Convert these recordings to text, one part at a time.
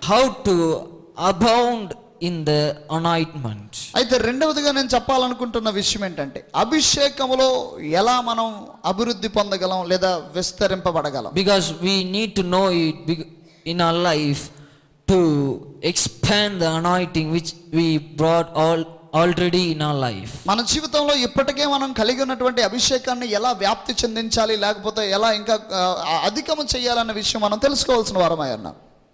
how to abound in the anointment. అయితే రెండవదిగా నేను చెప్పాలనుకుంటున్న విషయం ఏంటంటే అభిషేకములో ఎలా మనం అభివృద్ధి పొందగలం లేదా విస్తరింపబడగలం. Because we need to know it in our life to expand the anointing which we brought already in our life. మన జీవితంలో ఇప్పటికే మనం కలిగి ఉన్నటువంటి అభిషేకాన్ని ఎలా వ్యాప్తి చెందించాలి లేకపోతే ఎలా ఇంకా అధికము చేయాలన్న విషయం మనం తెలుసుకోవాల్సిన వారమై ఉన్నాం.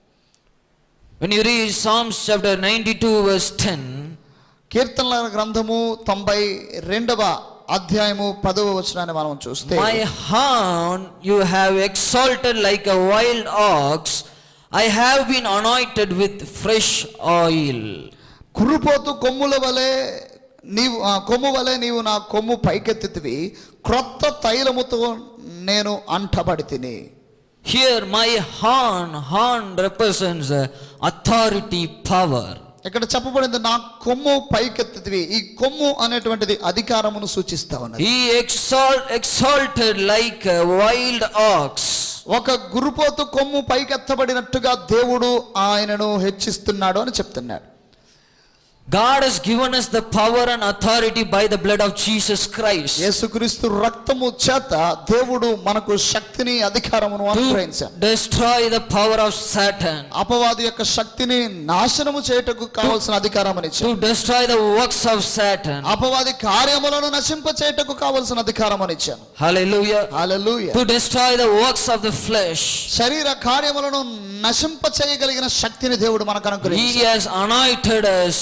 When you read Psalms chapter 92 verse 10, కీర్తనల గ్రంథము 92వ అధ్యాయము 10వ వచనాన్ని మనం చూస్తే, my horn you have exalted like a wild ox, I have been anointed with fresh oil. కురుపోతు కొమ్ముల వలె నీవు కొమ్ము వలె నీవు నా కొమ్ము పైకెత్తితివి, క్రొత్త తైలముతో నేను అంటబడి తిని. Here my horn represents authority, power. ఇక్కడ చెప్పబడింది నా కొమ్ము పైకెత్తితివి. ఈ కొమ్ము అనేటువంటిది అధికారమును సూచిస్తా ఉన్నది. He exalted like a wild ox. ఒక గురుపోతు కొమ్ము పైకెత్తబడినట్టుగా దేవుడు ఆయనను హెచ్చిస్తున్నాడు అని చెప్తున్నాడు. God has given us the power and authority by the blood of Jesus Christ. యేసుక్రీస్తు రక్తము చేత దేవుడు మనకు శక్తిని అధికారమును అనుగ్రహించాడు. Destroy the power of Satan. అపవాది యొక్క శక్తిని నాశనము చేయుటకు కావాల్సిన అధికారమును ఇచ్చాడు. To destroy the works of Satan. అపవాది కార్యములను నశింప చేయుటకు కావాల్సిన అధికారమును ఇచ్చాడు. Hallelujah. Hallelujah. To destroy the works of the flesh. శరీర కార్యములను నశింప చేయగలిగిన శక్తిని దేవుడు మనకు అనుగ్రహించాడు. He has anointed us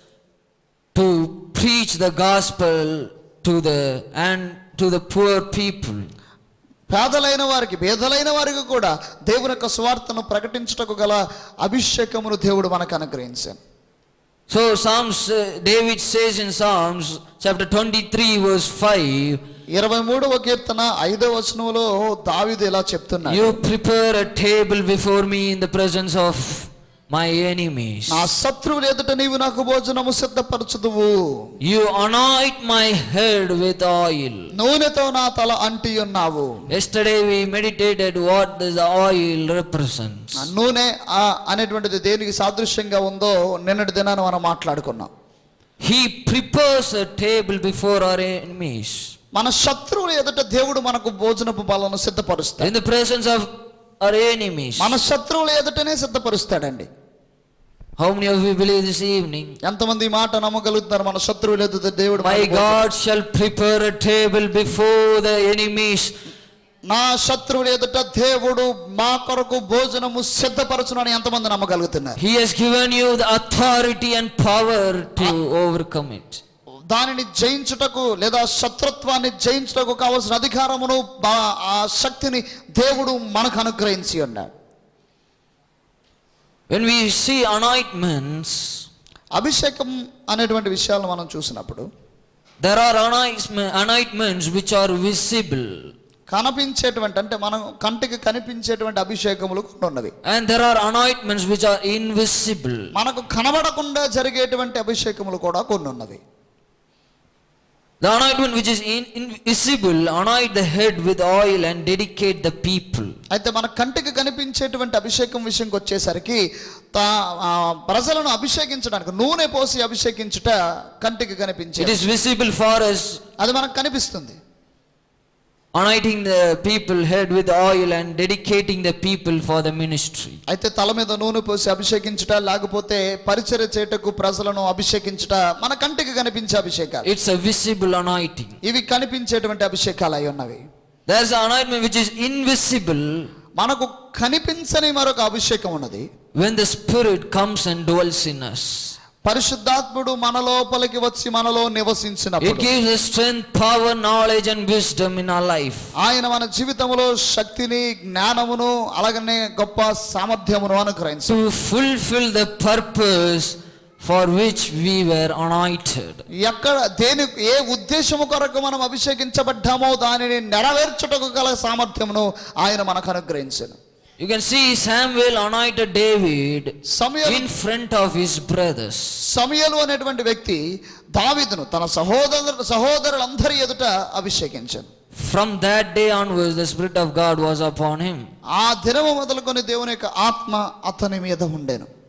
to preach the gospel to the poor people. పేదలైన వారికి పేదలైన వారికి కూడా దేవుని యొక్క సువార్తను ప్రకటించుటకు గల అభిషేకమును దేవుడు మనకు అనుగ్రహించాడు. So David says in Psalms chapter 23 verse 5, 23వ కీర్తన 5వ వచనంలో దావీదు ఇలా చెప్తున్నాడు, you prepare a table before me in the presence of my enemies. నా శత్రువుల ఎదుట నీవు నాకు భోజనము సిద్ధపరచుదువు. You anoint my head with oil. నూనెతో నా తల అంటి ఉన్నావు. Yesterday we meditated what this oil represents. నూనె అనేటువంటిది దేనికి సాదృశ్యంగా ఉందో నిన్నటి దినాన మనం మాట్లాడుకున్నాం. He prepares a table before our enemies. మన శత్రువుల ఎదుట దేవుడు మనకు భోజనపు బలను సిద్ధపరుస్తాడు. In the presence of our enemies. మన శత్రువుల ఎదుటనే సిద్ధపరుస్తాడండి. How many of you believe this evening? ఎంతమంది ఈ మాట నమ్మగలుగుతారు? మన శత్రువుల ఎదుట దేవుడు My God shall prepare a table before the enemies. నా శత్రువుల ఎదుట దేవుడు మా కొరకు భోజనము సిద్ధపరచునని ఎంతమంది నమ్మగలుగుతున్నారు? He has given you the authority and power to overcome it. దానిని జయించుటకు లేదా శత్రుత్వాన్ని జయించుటకు కావాల్సిన అధికారమును ఆ శక్తిని దేవుడు మనకు అనుగ్రహించి ఉన్నాడు. When we see anointments, అభిషేకం అనేటువంటి విషయాలను మనం చూసినప్పుడు there are anointments which are visible. కనిపించేటువంటి అంటే మనం కంటికి కనిపించేటువంటి అభిషేకములు కొన్ని ఉన్నవి. And there are anointments which are invisible. మనకు కనబడకుండా జరిగేటువంటి అభిషేకములు కూడా కొన్ని ఉన్నవి. The anointment which is invisible, anoint the head with oil and dedicate the people. అయితే మన కంటికి కనిపించేటువంటి అభిషేకం విషయంకి వచ్చేసరికి ప్రజలను అభిషేకించడానికి నూనె పోసి అభిషేకించుట కంటికి కనిపించే. It is visible for us. అది మనకు కనిపిస్తుంది. Anointing the people head with oil and dedicating the people for the ministry. అయితే తల మీద నూనె పోసి అభిషేకించుట లేకపోతే పరిచర్య చేయుటకు ప్రజలను అభిషేకించుట మన కంటికి కనిపించే అభిషేకాలు. It's a visible anointing. ఇవి కనిపించేటువంటి అభిషేకాలు అయి ఉన్నవి. There's an anointment which is invisible. మనకు కనిపించని మరొక అభిషేకం ఉన్నది. When the Spirit comes and dwells in us. పరిశుద్ధాత్ముడు మన లోపలికి వచ్చి మనలో నివసించినప్పుడు it gives us strength, power, knowledge and wisdom in our life. ఆయన మన జీవితంలో శక్తిని, జ్ఞానమును అలాగనే గొప్ప సామర్థ్యమును అనుగ్రహించాడు. To fulfill the purpose for which we were anointed. ఏ ఉద్దేశము కొరకు మనం అభిషేకించబడ్డామో దానిని నెరవేర్చుటకు గల సామర్థ్యమును ఆయన మనకు అనుగ్రహించాడు. You can see Samuel anointed David in front of his brothers. సమూయేలు అనేటువంటి వ్యక్తి దావీదును తన సహోదరులందరి ఎదుట అభిషేకించాడు. From that day onwards the Spirit of God was upon him. ఆ దినము మొదలుకొని దేవుని యొక్క ఆత్మ అతని మీద ఉండెను.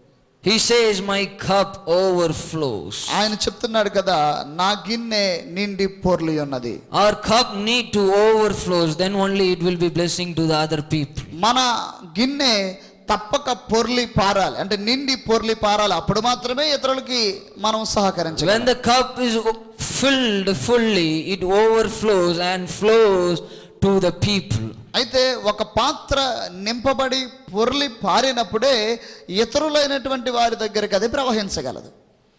He says, my cup overflows. ఆయన చెప్తున్నాడు కదా, నా గిన్నె నిండి పొర్లి ఉన్నది. Our cup need to overflows, then only it will be blessing to the other people. మన గిన్నె తప్పక పొర్లి పారాలి, అంటే నిండి పొర్లి పారాలి, అప్పుడు మాత్రమే ఇతరులకి మనం సహకరించాలి. When the cup is filled fully, it overflows and flows to the people. అయితే ఒక పాత్ర నింపబడి పొర్లి పారినప్పుడే ఇతరులైనటువంటి వారి దగ్గరికి అది ప్రవహించగలదు.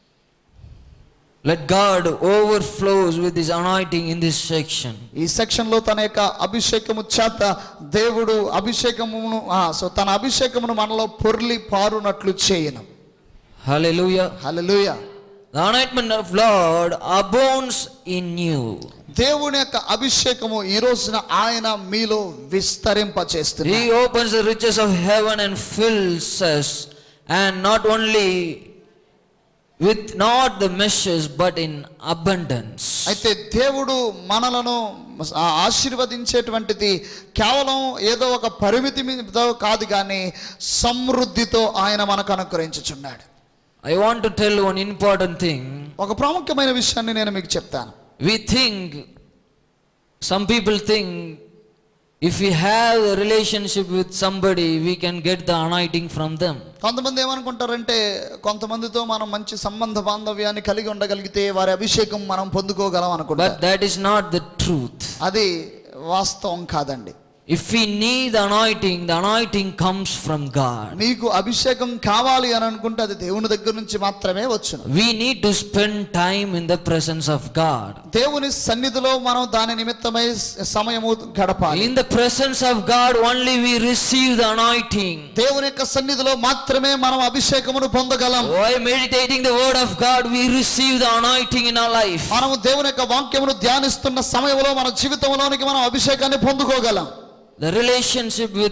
Let God overflows with his anointing in this section. ఈ సెక్షన్ లో తన యొక్క అభిషేకము చేత దేవుడు అభిషేకమును తన అభిషేకమును మనలో పొర్లి పారునట్లు చేయను. Hallelujah. Hallelujah. The anointment of Lord abounds in you. దేవుని యొక్క అభిషేకము ఈ రోజున ఆయన మీలో విస్తరింపచేస్తుంది. He opens the riches of heaven and fills us, and not only with not the measures but in abundance. అయితే దేవుడు మనలను ఆశీర్వదించేటువంటిది కేవలం ఏదో ఒక పరిమితితో కాదు, కానీ సమృద్ధితో ఆయన మనకు అనుగ్రహించుచున్నాడు. I want to tell one important thing. ఒక ప్రాముఖ్యమైన విషయాన్ని నేను మీకు చెప్తాను. We think, some people think, if we have a relationship with somebody, we can get the anointing from them. కొంతమంది ఏమనుకుంటారంటే, కొంతమందితో మనం మంచి సంబంధ బాంధవ్యాన్ని కలిగి ఉండగలిగితే వారి అభిషేకం మనం పొందుకోగలం అనుకుంటారు. But that is not the truth. అది వాస్తవం కాదండి. If we need the anointing comes from God. నీకు అభిషేకం కావాలి అని అనుకుంటే అది దేవుని దగ్గర నుంచి మాత్రమే వచ్చును. We need to spend time in the presence of God. దేవుని సన్నిధిలో మనం దాని నిమిత్తమై సమయము గడపాలి. In the presence of God only we receive the anointing. దేవుని యొక్క సన్నిధిలో మాత్రమే మనం అభిషేకమును పొందగలం. While meditating the word of God, we receive the anointing in our life. మనము దేవుని యొక్క వాక్యమును ధ్యానిస్తున్న సమయంలో మన జీవితంలోనికి మనం అభిషేకాన్ని పొందుకోగలం. The relationship with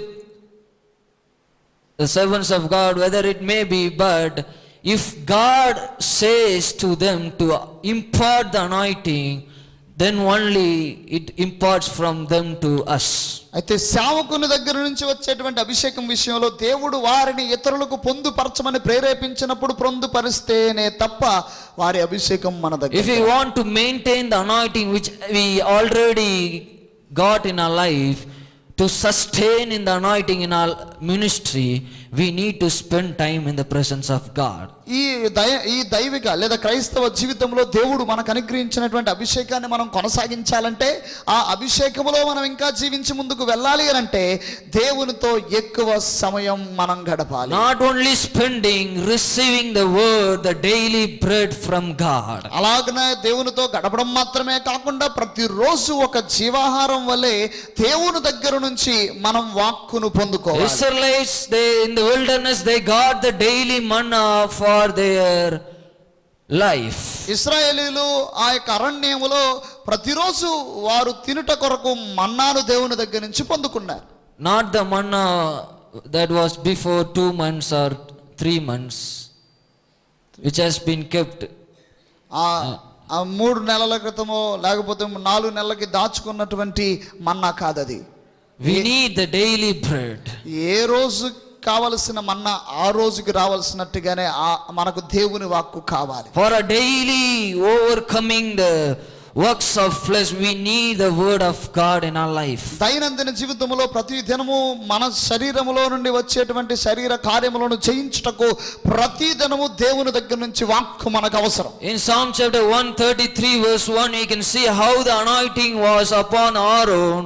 the servants of God, whether it may be, but if God says to them to impart the anointing, then only it imparts from them to us. అయితే సేవకుని దగ్గర నుంచి వచ్చేటువంటి అభిషేకం విషయంలో దేవుడు వారిని ఇతరులకు పొందుపరచమని ప్రేరేపించినప్పుడు పొందుపరిస్తేనే తప్ప వారి అభిషేకం మన దగ్గర. If we want to maintain the anointing which we already got in our life, to sustain in the anointing in our ministry, we need to spend time in the presence of God. ఈ దైవిక లేదా క్రైస్తవ జీవితంలో దేవుడు మనకు అనుగ్రహించినటువంటి అభిషేకాన్ని మనం కొనసాగించాలంటే, ఆ అభిషేకములో మనం ఇంకా జీవించి ముందుకు వెళ్ళాలి అని అంటే దేవునితో ఎక్కువ సమయం మనం గడపాలి. Not only spending, receiving the word, the daily bread from God. అలాగనే దేవునితో గడపడం మాత్రమే కాకుండా ప్రతిరోజు ఒక జీవాహారం వలె దేవుని దగ్గర నుంచి మనం వాక్కును పొందుకోవాలి. Israelites, they in the wilderness, they got the daily manna for their life. ఇశ్రాయేలీయులు ఆ యొక్క అరణ్యములో ప్రతిరోజు వారు తినుట కొరకు మన్నాను దేవుని దగ్గర నుంచి పొందుకున్నారు. Not the manna that was before 2 months or 3 months, which has been kept. ఆ 3 నెలల క్రితమో లేకపోతే 4 నెలలకి దాచుకున్నటువంటి మన్నా కాదది. We need the daily bread. ఏ రోజు కావలసిన మన్నా ఆ రోజుకి రావాల్సినట్టుగానే మనకు దేవుని వాక్కు కావాలి. For a daily overcoming the works of flesh, we need the word of God in our life. దైనందిన జీవితంలో ప్రతి దినము మన శరీరములో నుండి వచ్చేటువంటి శరీర కార్యములను చేయించుటకు ప్రతి దినము దేవుని దగ్గర నుంచి వాక్కు మనకు అవసరం. In Psalm chapter 133 verse 1, you can see how the anointing was upon Aaron.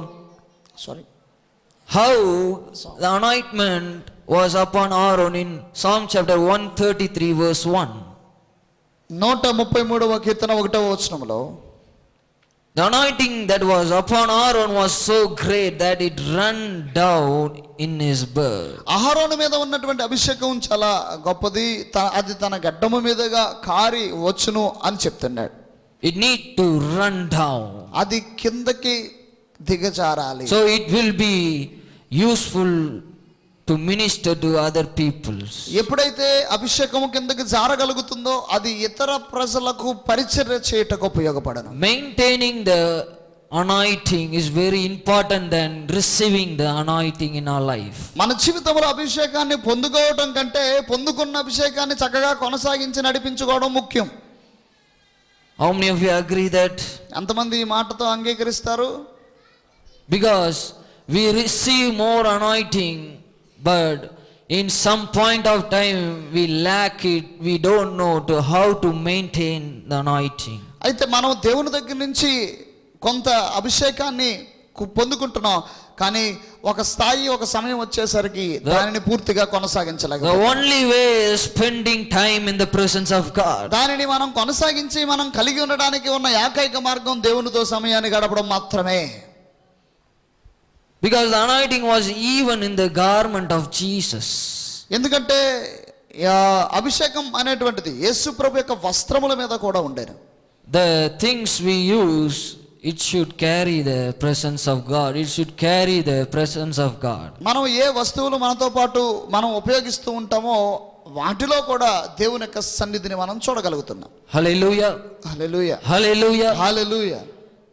How the anointment was upon Aaron in Psalm chapter 133 verse 1. 133వ కీర్తన 1వ వచనములో, the anointing that was upon Aaron was so great that it ran down in his beard. అహరోను మీద ఉన్నటువంటి అభిషేకం చాలా గొప్పది, అది తన గడ్డము మీదగా కారి వచ్చును అని చెప్తున్నాడు. It need to run down. అది కిందకి దిగజారాలి. So it will be useful to minister to other people. ఎప్పుడైతే అభిషేకము కిందకి జారగలుగుతుందో అది ఇతర ప్రజలకు పరిచర్య చేయటకు ఉపయోగపడను. Maintaining the anointing is very important than receiving the anointing in our life. మన జీవితంలో అభిషేకాన్ని పొందుకోవడం కంటే పొందుకున్న అభిషేకాన్ని చక్కగా కొనసాగించి నడిపించుకోవడం ముఖ్యం. How many of you agree that? ఎంతమంది ఈ మాటతో అంగీకరిస్తారు? Because we receive more anointing, but in some point of time we lack it. We don't know how to maintain the anointing. అయితే మనం దేవుని దగ్గర నుంచి కొంత అభిషేకాన్ని పొందుకుంటున్నాం, కానీ ఒక స్థాయి ఒక సమయం వచ్చేసరికి దానిని పూర్తిగా కొనసాగించలేక. The only way is spending time in the presence of God. దానిని మనం కొనసాగించి మనం కలిగి ఉండడానికి ఉన్న ఏకైక మార్గం దేవునితో సమయాన్ని గడపడం మాత్రమే. Because the anointing was even in the garment of Jesus. ఎందుకంటే అభిషేకం అనేటువంటిది యేసు ప్రభు యొక్క వస్త్రముల మీద కూడా ఉండేది. The things we use, it should carry the presence of God. It should carry the presence of God. మనం ఏ వస్తువులు మనతో పాటు మనం ఉపయోగిస్తూ ఉంటామో వాటిలో కూడా దేవుని యొక్క సన్నిధిని మనం చూడగలుగుతున్నాం. Hallelujah. Hallelujah. Hallelujah. Hallelujah.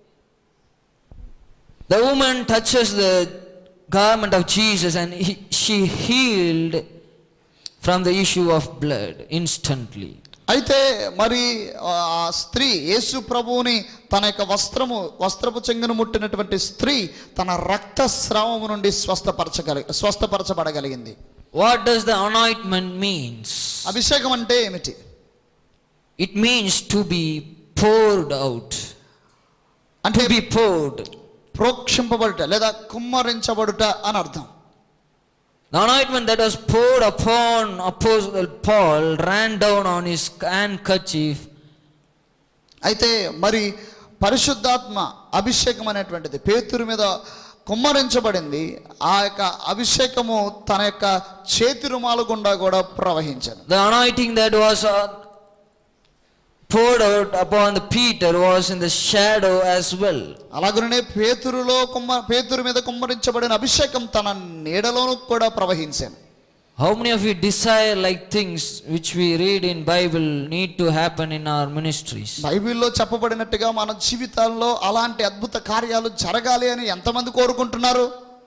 The woman touches the garment of Jesus and she healed from the issue of blood instantly. అయితే మరి ఆ స్త్రీ యేసు ప్రభువుని తన యొక్క వస్త్రపు చెంగును ముట్టినటువంటి స్త్రీ తన రక్తస్రావము నుండి స్వస్థపరచబడగలిగింది. What does the anointment means? అభిషేకం అంటే ఏమిటి? It means to be poured out. అంటే To be poured. ప్రోక్షింపబడుట లేదా కుమ్మరించబడుట అని అర్థం. The anointment that was poured upon Apostle Paul ran down on his handkerchief. అయితే మరి పరిశుద్ధాత్మ అభిషేకం అనేటువంటిది పేతురు మీద కుమ్మరించబడింది. ఆ యొక్క అభిషేకము తన యొక్క చేతి రుమాలు గుండా కూడా ప్రవహించింది. The anointing that was poured out upon the Peter was in the shadow as well. అలాగనే పేతురు మీద కుమ్మరించబడిన అభిషేకం తన నీడలోను కూడా ప్రవహించింది. How many of you desire like things which we read in Bible need to happen in our ministries? బైబిల్లో చెప్పబడినట్టుగా మన జీవితాల్లో అలాంటి అద్భుత కార్యాలు జరగాలి అని ఎంతమంది కోరుకుంటున్నారు?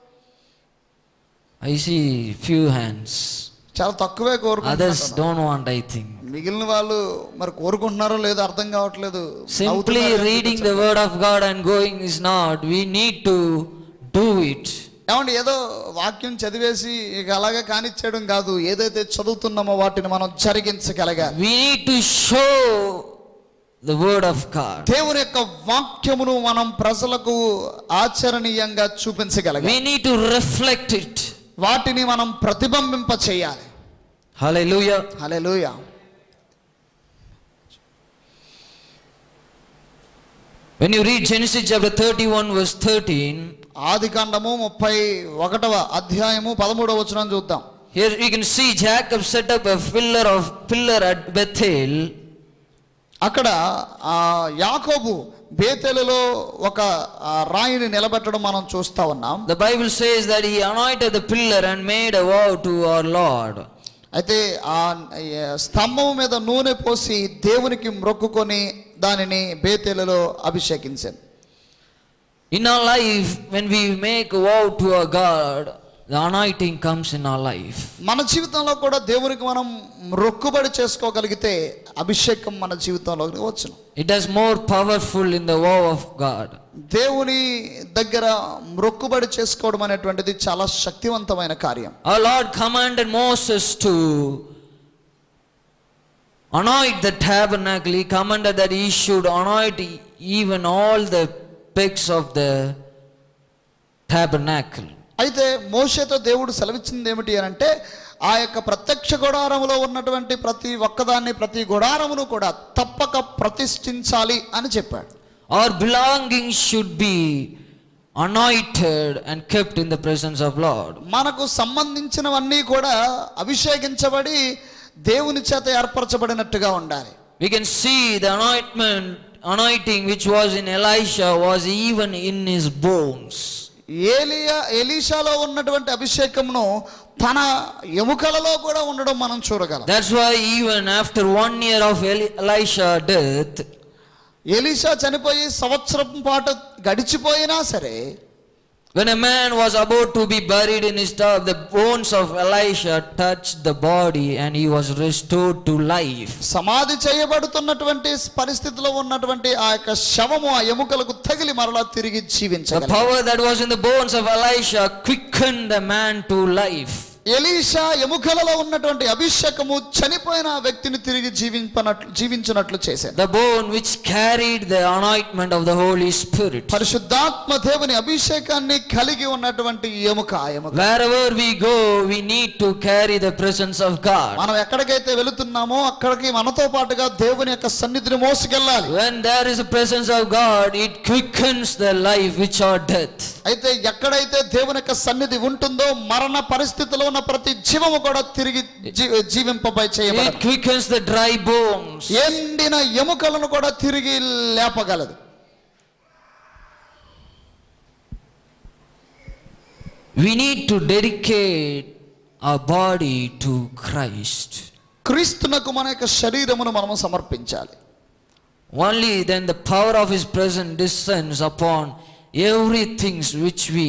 I see few hands. చాలా తక్కువే Others కోరుకుంటున్నారు. don't want, I think. మిగిలిన వాళ్ళు మరి కోరుకుంటున్నారో లేదో అర్థం కావట్లేదు. Simply reading the word of God and going is not. We need to do it. ఏమండి, ఏదో వాక్యం చదివేసి ఇక అలాగే కానిచ్చేయడం కాదు. ఏదైతే చదువుతున్నామో వాటిని మనం జరిగించగలగాలి. We need to show the word of God. దేవుని యొక్క వాక్యమును మనం ప్రజలకు ఆచరణీయంగా చూపించగలగాలి. We need to reflect it. వాటిని మనం ప్రతిబింబింప చేయాలి. Hallelujah. Hallelujah. When you read Genesis chapter 31 verse 13, ఆదికాండము 31వ అధ్యాయము 13వ వచనం చూద్దాం. here you can see Jacob set up a pillar at Bethel. అక్కడ యాకోబు బేతేలులో ఒక రాయిని నిలబెట్టడం మనం చూస్తా ఉన్నాం. The Bible says that he anointed the pillar and made a vow to our Lord. అయితే ఆ స్తంభం మీద నూనె పోసి దేవునికి మ్రొక్కుకొని దానిని బేతేలులో అభిషేకించాను. In our life, when we make a vow to our God, the anointing comes in our life. మన జీవితంలో కూడా దేవునికి మనం మొక్కుబడి చేసుకోగలిగితే అభిషేకం మన జీవితంలోకి వచ్చును. It is more powerful in the vow of God. దేవుని దగ్గర మొక్కుబడి చేసుకోవడం అనేటువంటిది చాలా శక్తివంతమైన కార్యం. Our Lord commanded Moses to anoint the tabernacle. He commanded that he should anoint even all the pegs of the tabernacle. అయితే మోషేతో దేవుడు సెలవిచ్చింది ఏమిటి అని అంటే ఆ యొక్క ప్రత్యక్ష గుడారములో ఉన్నటువంటి ప్రతి ఒక్కదాన్ని ప్రతి గుడారమును కూడా తప్పక ప్రతిష్ఠించాలి అని చెప్పాడు. Our belongings should be anointed and kept in the presence of Lord. మనకు సంబంధించినవన్నీ కూడా అభిషేకించబడి దేవుని చేత ఏర్పరచబడినట్టుగా ఉండాలి. We can see the anointing which was in Elisha was even in his bones. ఎలీషాలో ఉన్నటువంటి అభిషేకమును తన ఎముకలలో కూడా ఉండడం మనం చూడగలం. That's why even after 1 year of Elisha death, Elisha చనిపోయి సంవత్సరం పాటు గడిచిపోయినా సరే, when a man was about to be buried in his tomb, the bones of Elisha touched the body and he was restored to life. సమాధి చేయబడుతున్నటువంటి పరిస్థితిలో ఉన్నటువంటి ఆ యొక్క శవము ఆ ఎముకలకు తగిలి మరలా తిరిగి The జీవించగలదు. power that was in the bones of Elisha quickened the man to life. Elisha ఎముకలలో ఉన్నటువంటి అభిషేకము చనిపోయిన వ్యక్తిని తిరిగి జీవించినట్లు చేశారు. The bone which carried the anointment of the Holy Spirit. పరిశుద్ధాత్మ దేవుని అభిషేకాన్ని కలిగి ఉన్నటువంటి ఎముక. Wherever we go, we need to carry the presence of God. మనం ఎక్కడికైతే వెళుతున్నామో అక్కడికి మనతో పాటుగా దేవుని యొక్క సన్నిధిని మోసుకెళ్ళాలి. When there is a presence of God, it quickens the life which are death. అయితే ఎక్కడైతే దేవుని యొక్క సన్నిధి ఉంటుందో మరణ పరిస్థితిలో ఉన్న ప్రతి జీవము కూడా తిరిగి జీవింపబై చేయబడదు. It quickens the dry bones. ఎండిన ఎముకలను కూడా తిరిగి లేపగలదు. We need to dedicate our body to Christ. క్రీస్తునకు మన యొక్క శరీరమును మనము సమర్పించాలి. Only then the power of His presence descends upon everything which we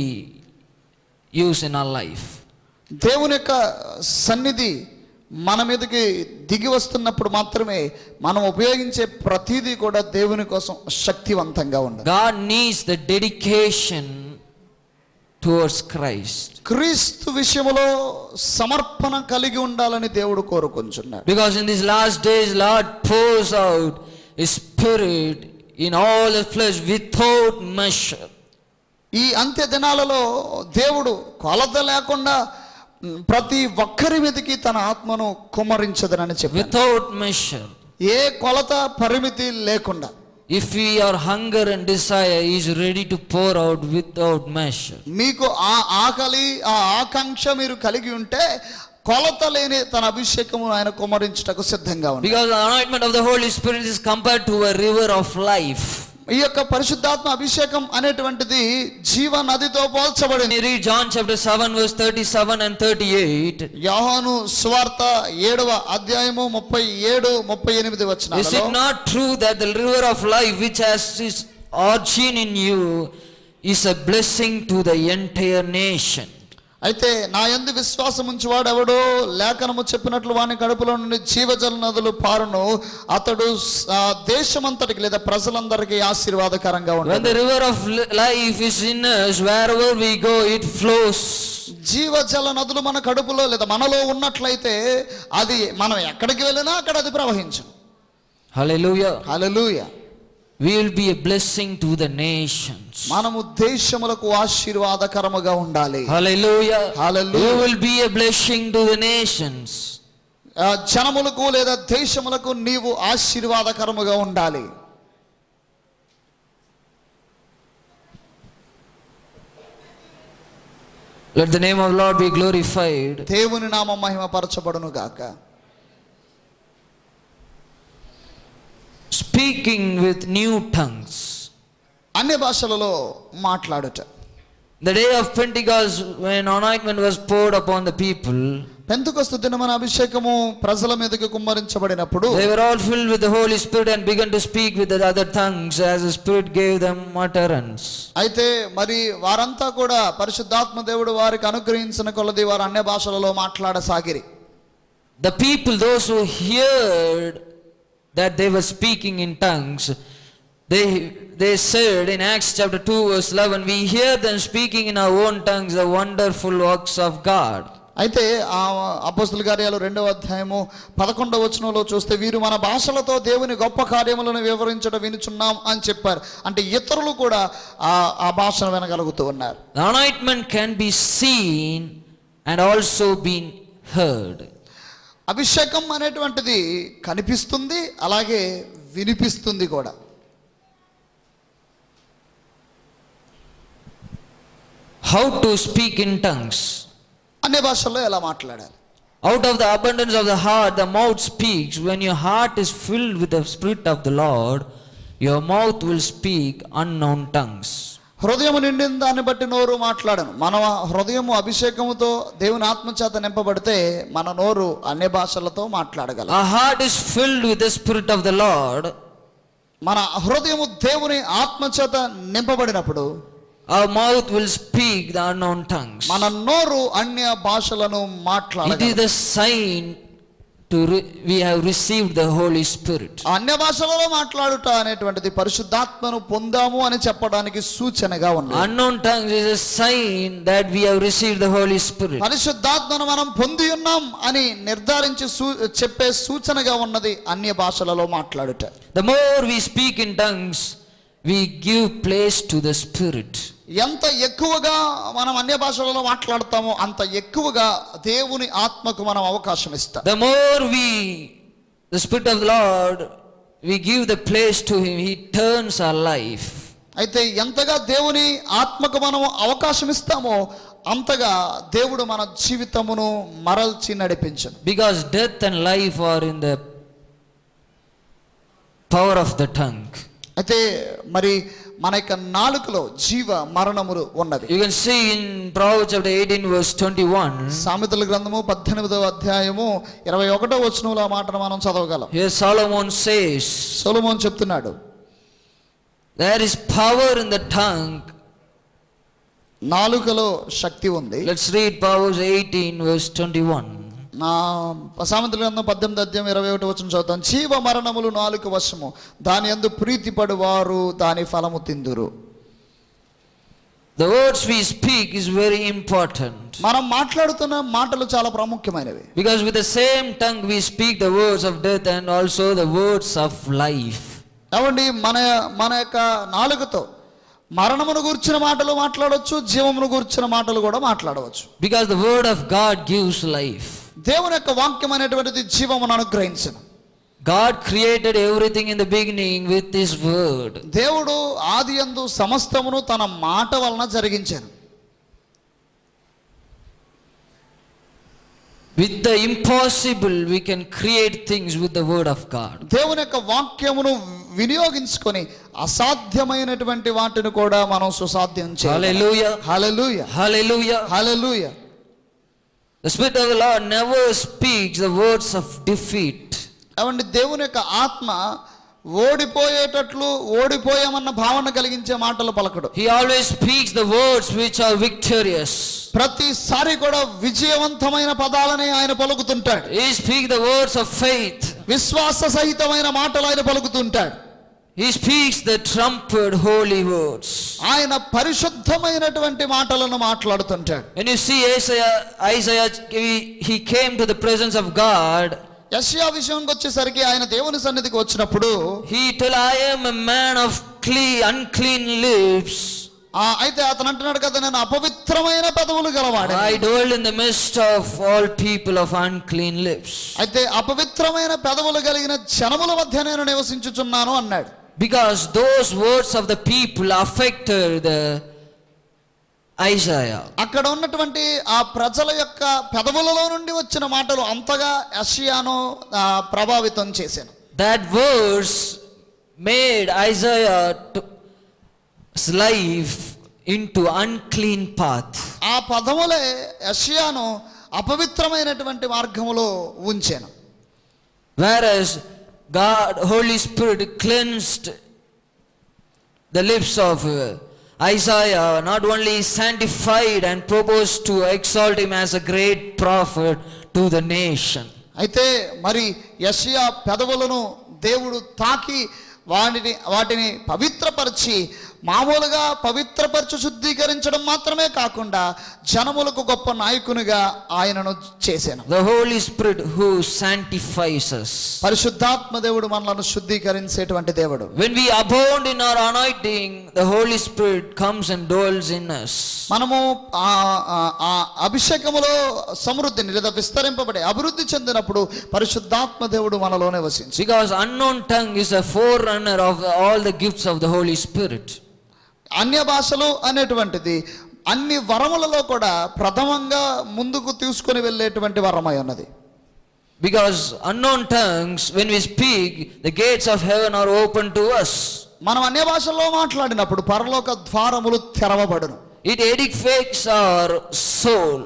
use in our life. దేవుని యొక్క సన్నిధి మన మీదకి దిగి వస్తున్నప్పుడు మాత్రమే మనం ఉపయోగించే ప్రతిదీ కూడా దేవుని కోసం శక్తివంతంగా ఉండాలి. God needs the dedication towards Christ. క్రీస్తు విషయములో సమర్పణ కలిగి ఉండాలని దేవుడు కోరుకుంటున్నాడు. Because in these last days Lord pours out His Spirit in all the flesh without measure. ఈ అంత్య దినాలలో దేవుడు కొలత లేకుండా ప్రతి ఒక్కరి మీదకి తన ఆత్మను కుమ్మరించదనని చెప్పాడు. Without measure. ఏ కొలత పరిమితి లేకుండా. If we are hunger and desire, He is ready to pour out without measure. మీకు ఆ ఆకలి ఆ ఆకాంక్ష మీరు కలిగి ఉంటే కొలత లేని తన అభిషేకము ఆయన కుమ్మరించుటకు సిద్ధంగా ఉన్నాడు. Because the anointment of the Holy Spirit is compared to a river of life. ఈ యొక్క పరిశుద్ధాత్మ అభిషేకం అనేటువంటిది జీవ నదితో పోల్చబడింది. Read John chapter 7 verse 37 and 38. యోహాను సువార్త 7వ అధ్యాయము 37-38 వచనాలలో, Is it not true that the river of life which has its origin in you is a blessing to the entire nation? అయితే నా యందు విశ్వాసం ఉంచువాడు ఎవడో లేఖనము చెప్పినట్లు వాని కడుపులో నుండి జీవజల నదులు పారును, అతడు దేశమంతటికి లేదా ప్రజలందరికీ ఆశీర్వాదకరంగా ఉంటాడు. When the river of life is in us, wherever we go it flows. జీవజల నదులు మన కడుపులో లేదా మనలో ఉన్నట్లయితే అది మనం ఎక్కడికి వెళ్ళినా అక్కడ అది ప్రవహించు. Hallelujah. Hallelujah. We will be a blessing to the nations. మనము దేశములకు ఆశీర్వాదకరముగా ఉండాలి. Hallelujah. Hallelujah. You will be a blessing to the nations. జనములకు లేదా దేశములకు నీవు ఆశీర్వాదకరముగా ఉండాలి. Let the name of the Lord be glorified. దేవుని నామం మహిమపరచబడును గాక. Speaking with new tongues. అన్య భాషలలో మాట్లాడుట. The day of Pentecost, when anointment was poured upon the people, Pentecost దినమున అభిషేకము ప్రజల మీదకి కుమ్మరించబడినప్పుడు they were all filled with the Holy Spirit and began to speak with the other tongues as the Spirit gave them utterance. అయితే మరి వారంతా కూడా పరిశుద్ధాత్మ దేవుడు వారికి అనుగ్రహించిన కొలది వారు అన్య భాషలలో మాట్లాడసాగిరి. The people, those who heard that they were speaking in tongues, they said in Acts chapter 2 verse 11, we hear them speaking in our own tongues the wonderful works of God. అయితే ఆ అపోస్తల కార్యాలు 2వ అధ్యాయము 11వ వచనంలో చూస్తే వీరు మన భాషలతో దేవుని గొప్ప కార్యములను వివరించడం వినుచున్నాం అని చెప్పారు. అంటే ఇతరులు కూడా ఆ భాషను వినగలుగుతూ ఉన్నారు. The anointment can be seen and also been heard. అభిషేకం అనేటువంటిది కనిపిస్తుంది అలాగే వినిపిస్తుంది కూడా. How to speak in tongues? అన్య భాషల్లో ఎలా మాట్లాడాలి? Out of the abundance of the heart the mouth speaks. When your heart is filled with the Spirit of the Lord, your mouth will speak unknown tongues. హృదయము నిండిన దాన్ని బట్టి నోరు మాట్లాడను. మన హృదయము అభిషేకముతో దేవుని ఆత్మచేత నింపబడితే మన నోరు అన్య భాషలతో మాట్లాడగలదు. Our heart is filled with the Spirit of the Lord. మన హృదయము దేవుని ఆత్మచేత నింపబడినప్పుడు our mouth will speak the unknown tongues. మన నోరు అన్య భాషలను It మాట్లాడగలదు. is the sign we have received the Holy Spirit. అన్య భాషలలో మాట్లాడుట అనేటువంటిది పరిశుద్ధాత్మను పొందాము అని చెప్పడానికి సూచనగా ఉంది. Unknown tongues is a sign that we have received the Holy Spirit. పరిశుద్ధాత్మను మనం పొంది ఉన్నాం అని నిర్ధారించి చెప్పే సూచనగా ఉన్నది అన్య భాషలలో మాట్లాడుట. The more we speak in tongues, we give place to the Spirit. ఎంత ఎక్కువగా మనం అన్య భాషలలో మాట్లాడతామో అంత ఎక్కువగా దేవుని ఆత్మకు మనం అవకాశం ఇస్తాం. The more the Spirit of the Lord, we give the place to Him, He turns our life. అయితే ఎంతగా దేవుని ఆత్మకు మనం అవకాశం ఇస్తామో అంతగా దేవుడు మన జీవితమును మరల్చి నడిపించును. Because death and life are in the power of the tongue. అయితే మరి మన యొక్క నాలుకలో జీవ మరణములు ఉన్నవి. You can see in Proverbs chapter 18 verse 21. సామెతల గ్రంథము 18వ అధ్యాయము 21వ వచనంలో ఆ మాటను మనం చదవగలం. Here Solomon says, సొలొమోను చెప్తున్నాడు, there is power in the tongue. నాలుకలో శక్తి ఉంది. Let's read Proverbs 18 verse 21. సామెతల గ్రంథం 18వ అధ్యాయం 21వ వచనం చదువుతాం. జీవ మరణములు నాలుక వశము, దాని యందు ప్రీతిపడు వారు దాని ఫలము తిందురు. The words we speak is very important. మనం మాట్లాడుతున్న మాటలు చాలా ప్రాముఖ్యమైనవి. Because with the same tongue we speak the words of death and also the words of life. కాబట్టి మన యొక్క నాలుకతో మరణమును గురించిన మాటలు మాట్లాడవచ్చు, జీవమును గురించిన మాటలు కూడా మాట్లాడవచ్చు. Because the word of God gives life. దేవుని యొక్క వాక్యం అనేటువంటిది జీవమును అనుగ్రహించును. God created everything in the beginning with His word. దేవుడు ఆదియందు సమస్తమును తన మాట వలన జరిగించారు. With the impossible we can create things with the word of God. దేవుని యొక్క వాక్యమును వినియోగించుకొని అసాధ్యమైనటువంటి వాటిని కూడా మనం సుసాధ్యం చేయాలి. Hallelujah. Hallelujah. Hallelujah. Hallelujah. The Spirit of the Lord never speaks the words of defeat. కాబట్టి దేవుని యొక్క ఆత్మ ఓడిపోయామన్న భావన కలిగించే మాటలు పలకడు. He always speaks the words which are victorious. ప్రతిసారి కూడా విజయవంతమైన పదాలని ఆయన పలుకుతుంటాడు. He speaks the words of faith. విశ్వాస సహితమైన మాటలు ఆయన పలుకుతుంటాడు. He speaks the trumpet holy words. ఆయన పరిశుద్ధమైనటువంటి మాటలను మాట్లాడుతుంటాడు. When you see Isaiah, he came to the presence of God. యెషయా విషయానికి వచ్చేసరికి ఆయన దేవుని సన్నిధికి వచ్చినప్పుడు he told, I am a man of unclean lips. అయితే అతను అంటున్నాడు కదా, నేను అపవిత్రమైన పెదవులు గలవాడు. I dwell in the midst of all people of unclean lips. అయితే అపవిత్రమైన పెదవులు కలిగిన జనముల మధ్య నేను నివసించుచున్నాను అన్నాడు. Because those words of the people affected the Isaiah. అక్కడ ఉన్నటువంటి ఆ ప్రజల యొక్క పెదవులలో నుండి వచ్చిన మాటలు అంతగా యెషయాను ప్రభావితం చేశాను. That verse made Isaiah's life into unclean path. ఆ పదములే యెషయాను అపవిత్రమైనటువంటి మార్గములో ఉంచాను. Whereas God, Holy Spirit cleansed the lips of Isaiah, not only sanctified and proposed to exalt him as a great prophet to the nation. అయితే మరి యెషయా పెదవులను దేవుడు తాకి వాటిని పవిత్రపరిచి మామూలుగా పవిత్రపరచు శుద్ధీకరించడం మాత్రమే కాకుండా జనములకు గొప్ప నాయకునిగా ఆయనను చేశాను. The Holy Spirit who sanctifies us. పరిశుద్ధాత్మ దేవుడు మనలను శుద్ధీకరించేటువంటి దేవుడు. When we abound in our anointing, the Holy Spirit comes and dwells in us. మనము ఆ అభిషేకములో సమృద్ధిని లేదా విస్తరింపబడి అభివృద్ధి చెందినప్పుడు పరిశుద్ధాత్మ దేవుడు మనలోనే వసించి. Because unknown tongue is a forerunner of all the gifts of the Holy Spirit. అన్య భాషలు అనేటువంటిది అన్ని వరములలో కూడా ప్రథమంగా ముందుకు తీసుకొని వెళ్ళేటువంటి వరమై ఉన్నది. Because unknown tongues, when we speak, the gates of heaven are open to us. మనం అన్య భాషల్లో మాట్లాడినప్పుడు పరలోక ద్వారములు తెరవబడును. It edifies our soul.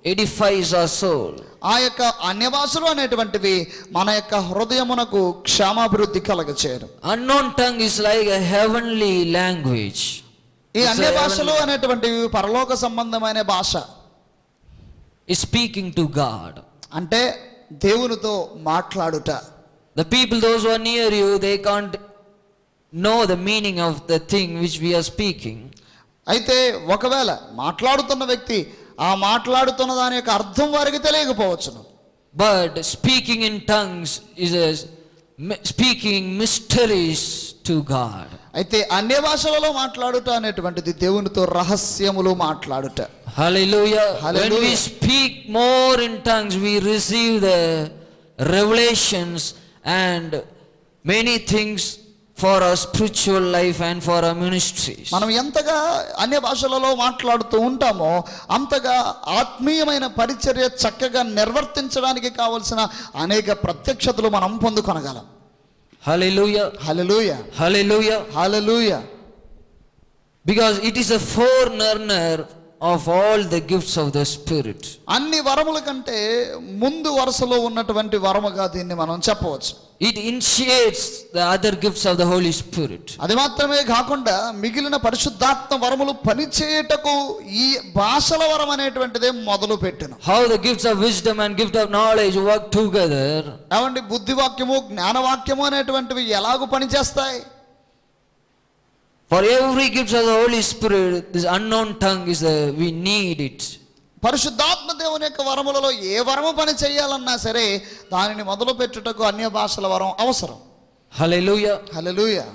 edifies our soul. ఆ యొక్క అన్య భాషలు అనేటువంటివి మన యొక్క హృదయమునకు క్షేమాభివృద్ధి కలగచేయరు. Unknown tongue is like a heavenly language. ఈ అన్య భాషలు అనేటువంటివి పరలోక సంబంధమైన భాష. Is speaking to God. అంటే దేవునితో మాట్లాడుట. The people, those who are near you, they can't know the meaning of the thing which we are speaking. అయితే ఒకవేళ మాట్లాడుతున్న వ్యక్తి ఆ మాట్లాడుతున్న దాని యొక్క అర్థం వారికి తెలియకపోవచ్చును. But speaking in tongues is speaking mysteries to God. అయితే అన్య భాషలలో మాట్లాడుట అనేటువంటిది దేవునితో రహస్యములు మాట్లాడుట. Hallelujah. Hallelujah. When we speak more in tongues, we receive the revelations and many things for our spiritual life and for our ministries. మనం ఎంతగా అన్య భాషలలో మాట్లాడుతూ ఉంటామో అంతగా ఆత్మీయమైన పరిచర్య చక్కగా నిర్వర్తించడానికి కావలసిన అనేక ప్రత్యక్షతలు మనం పొందుకొనగలం. Hallelujah. Hallelujah, Hallelujah. Hallelujah. Because it is a forerunner of all the gifts of the Spirit. అన్ని వరముల కంటే ముందు వరుసలో ఉన్నటువంటి వరముగా దీన్ని మనం చెప్పవచ్చు. It initiates the other gifts of the Holy Spirit. అది మాత్రమే కాకుండా మిగిలిన పరిశుద్ధాత్మ వరములు పనిచేయటకు ఈ భాషల వరం అనేటువంటిదే మొదలు పెట్టెను. How the gifts of wisdom and gift of knowledge work together. ఏమండి, బుద్ధివాక్యము జ్ఞానవాక్యము అనేటువంటివి ఎలాగూ పనిచేస్తాయి? For every gift of the Holy Spirit, this unknown tongue is we need it. పరిశుద్ధాత్మ దేవుని యొక్క వరములలో ఏ వరము పని చేయాలన్నా సరే దానిని మొదలు పెట్టుటకు అన్య భాషల వరం అవసరం. Hallelujah. Hallelujah.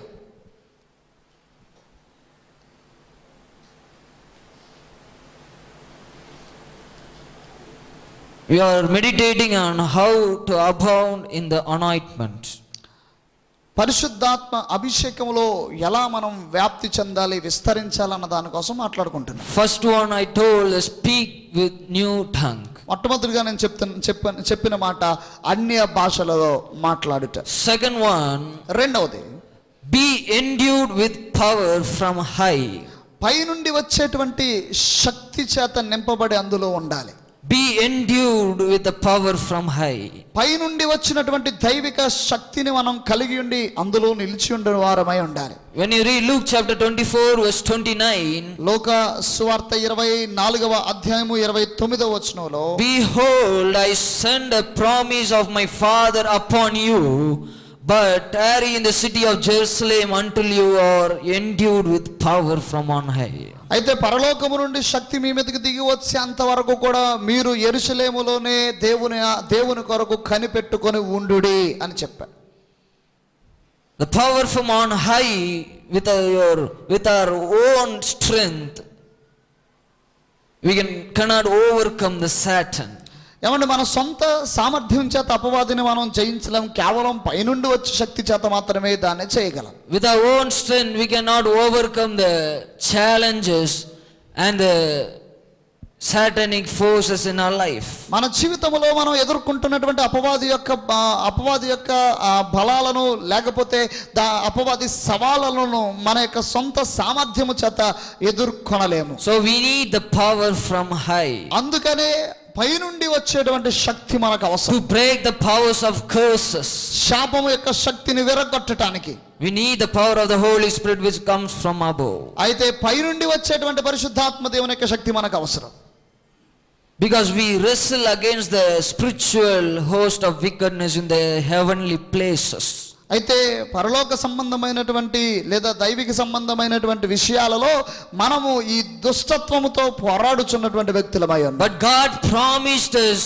We are meditating on how to abound in the anointment. పరిశుద్ధాత్మ అభిషేకములో ఎలా మనం వ్యాప్తి చెందాలి, విస్తరించాలన్న దానికోసం మాట్లాడుకుంటున్నాం. First one I told, speak with new tongue. మొట్టమొదటిగా నేను చెప్పిన మాట అన్య భాషలలో మాట్లాడుట. Second one, రెండవది be endued with power from high. పైనుండి వచ్చేటువంటి శక్తి చేత నింపబడి అందులో ఉండాలి. Be endued with the power from high. పైనుండి వచ్చినటువంటి దైవిక శక్తిని మనం కలిగి ఉండి అందులో నిలిచి ఉండే వారమై ఉండాలి. When you read Luke chapter 24 verse 29, లోక సువార్త 24వ అధ్యాయము 29వ వచనంలో, behold, I send a promise of my Father upon you, but tarry in the city of Jerusalem until you are endued with power from on high. అయితే పరలోకము నుండి శక్తి మీ మీదకి దిగి వచ్చేంత వరకు కూడా మీరు యెరూషలేములోనే దేవుని కొరకు కనిపెట్టుకొని ఉండుడి అని చెప్పారు. The power from on high with our own strength we cannot overcome the Satan. ఏమంటే మన సొంత సామర్థ్యం చేత అపవాదిని మనం జయించలేం. కేవలం పైనుండి వచ్చే శక్తి చేత మాత్రమే దాన్ని చేయగలం. With our own strength we cannot overcome the challenges and the satanic forces in our life. మన జీవితంలో మనం ఎదుర్కొంటున్నటువంటి అపవాది యొక్క బలాలను లేకపోతే అపవాది సవాళ్ళను మన యొక్క సొంత సామర్థ్యము చేత ఎదుర్కొనలేము. So we need the power from high. అందుకనే పైనుండి వచ్చేటువంటి శక్తి మనకు అవసరం. To break the powers of curses. శాపము యొక్క శక్తిని విరగొట్టడానికి we need the power of the Holy Spirit which comes from above. అయితే పైనుండి వచ్చేటువంటి పరిశుద్ధాత్మ దేవుని యొక్క శక్తి మనకు అవసరం. Because we wrestle against the spiritual host of wickedness in the heavenly places. అయితే పరలోక సంబంధమైనటువంటి లేదా దైవిక సంబంధమైనటువంటి విషయాలలో మనము ఈ దుష్టత్వముతో పోరాడుచున్నటువంటి వ్యక్తులమై ఉన్నాం. But God promised us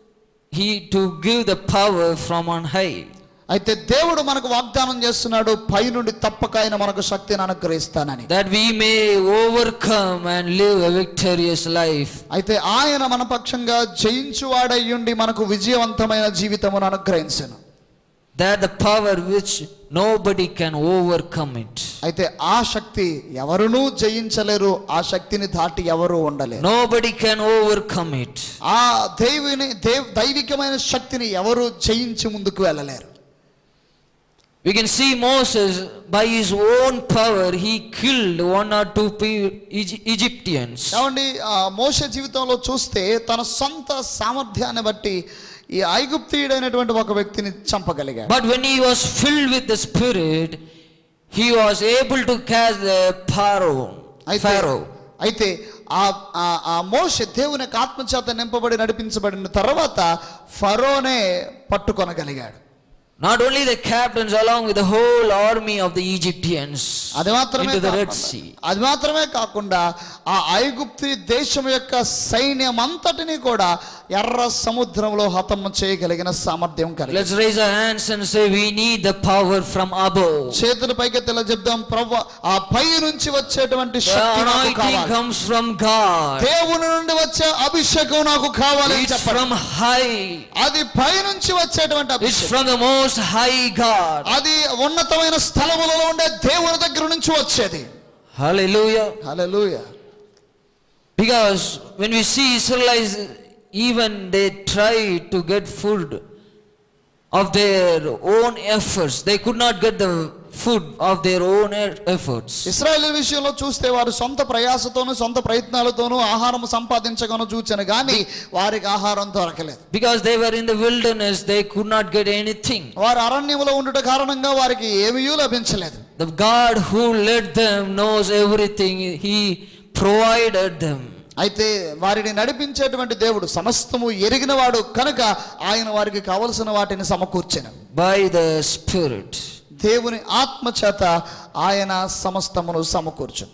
to give the power from on high. అయితే దేవుడు మనకు వాగ్దానం చేస్తున్నాడు, పైనుండి తప్పక ఆయన మనకు శక్తిని అనుగ్రహిస్తానని. That we may overcome and live a victorious life. అయితే ఆయన మన పక్షంగా జయించువాడై ఉండి మనకు విజయవంతమైన జీవితమును అనుగ్రహించెను. That the power which nobody can overcome it. అయితే ఆ శక్తి ఎవరునూ జయించలేరు, ఆ శక్తిని దాటి ఎవరు ఉండలేరు. Nobody can overcome it. ఆ దైవికమైన శక్తిని ఎవరు జయించి ముందుకు వెళ్ళలేరు. We can see Moses, by his own power, he killed 1 or 2 Egyptians. ఏమండి మోషే జీవితంలో చూస్తే తన సొంత సామర్థ్యాన్ని బట్టి ఈ ఐగుప్తీయుడైనటువంటి ఒక వ్యక్తిని చంపగలిగాడు. But when he was filled with the Spirit, he was able to catch the Pharaoh. అయితే ఆ మోషే దేవుని యొక్క ఆత్మచేత నింపబడి నడిపించబడిన తర్వాత ఫరోనే పట్టుకొనగలిగాడు. Not only the captains, along with the whole army of the Egyptians into the Red Sea. అది మాత్రమే కాకుండా ఆ ఐగుప్తు దేశం యొక్క సైన్యం అంతటిని కూడా ఎర్ర సముద్రంలో హతము చేయగలిగిన సామర్థ్యం కలిగి. Let's raise our hands and say, we need the power from above. చేతుల పైకెత్తి ఇలా చెప్దాం, ప్రభువా ఆ పై నుంచి వచ్చేటువంటి శక్తి నాకు కావాలి. Anointing comes from God. దేవుని నుండి వచ్చే అభిషేకం నాకు కావాలి అని చెప్పండి. It's from high. అది పై నుంచి వచ్చేటువంటి అభిషేకం. It's from the most high God. అది ఉన్నతమైన స్థలములలో ఉండే దేవుని దగ్గర నుంచి వచ్చేది. Hallelujah. Hallelujah. Because when we see Israelites, even they try to get food of their own efforts, they could not get the food of their own efforts. ఇశ్రాయేలు విషయంలో చూస్తే వారు సొంత ప్రయాసతోను సొంత ప్రయత్నాలతోను ఆహారం సంపాదించగను చూచాను కానీ వారికి ఆహారం దొరకలేదు. Because they were in the wilderness, they could not get anything. వారు అరణ్యములో ఉండుట కారణంగా వారికి ఏమీ లభించలేదు. The God who led them knows everything. He provided them. అయితే వారిని నడిపించేటువంటి దేవుడు సమస్తము ఎరిగినవాడు కనుక ఆయన వారికి కావలసిన వాటిని సమకూర్చెను. By the Spirit. దేవుని ఆత్మ చేత ఆయన సమస్తమును సమకూర్చును.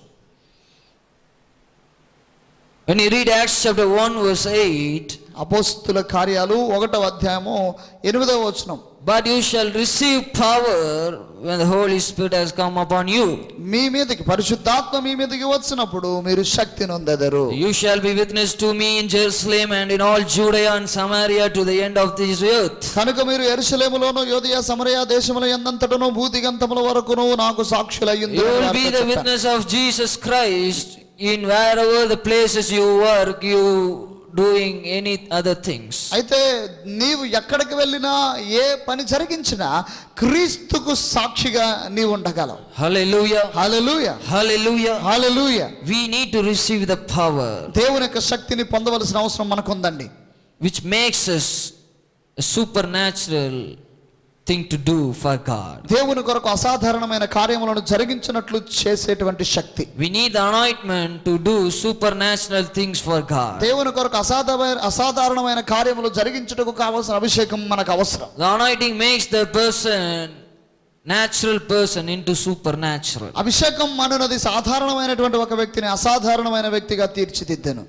When you read Acts chapter 1 verse 8, అపోస్తుల కార్యాలు 1వ అధ్యాయము 8వ వచనం, but you shall receive power when the Holy Spirit has come upon you. మీ మీదకి పరిశుద్ధాత్మ మీ మీదకి వచ్చినప్పుడు మీరు శక్తిని పొందెదరు. You shall be witness to me in Jerusalem and in all Judea and Samaria to the end of this earth. కనుక మీరు యెరూషలేములోను యూదయ సమరయ దేశముల యందంతటను భూదిగంతముల వరకును నాకు సాక్షులయ్యుందురు. You will be the witness of Jesus Christ in wherever the places you work, you doing any other things. అయితే నీవు ఎక్కడికి వెళ్ళినా ఏ పని జరిగించినా క్రీస్తుకు సాక్షిగా నీవు ఉండగలవు. Hallelujah. Hallelujah. Hallelujah. Hallelujah. We need to receive the power దేవుని యొక్క శక్తిని పొందవలసిన అవసరం మనకు ఉందండి. which makes us a supernatural thing to do for God. దేవుని కొరకు అసాధారణమైన కార్యములను జరిగించినట్లు చేసేటువంటి శక్తి. We need the anointment to do supernatural things for God. దేవుని కొరకు అసాధారణమైన కార్యములు జరిగించుటకు కావాల్సిన అభిషేకం మనకు అవసరం. The anointing makes the natural person into supernatural. అభిషేకం అనునది సాధారణమైనటువంటి ఒక వ్యక్తిని అసాధారణమైన వ్యక్తిగా తీర్చిదిద్దెను.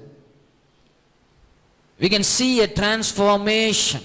We can see a transformation